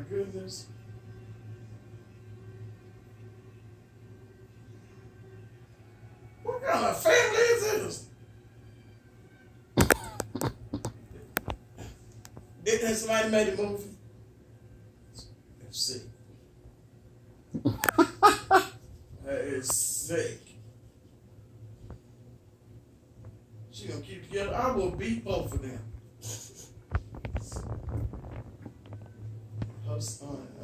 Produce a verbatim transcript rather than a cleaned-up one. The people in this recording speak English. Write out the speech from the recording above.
goodness. What kind of family is this? Didn't somebody made a movie? Let's see. That is sick. She gonna keep together. I will beat both of them. Her son.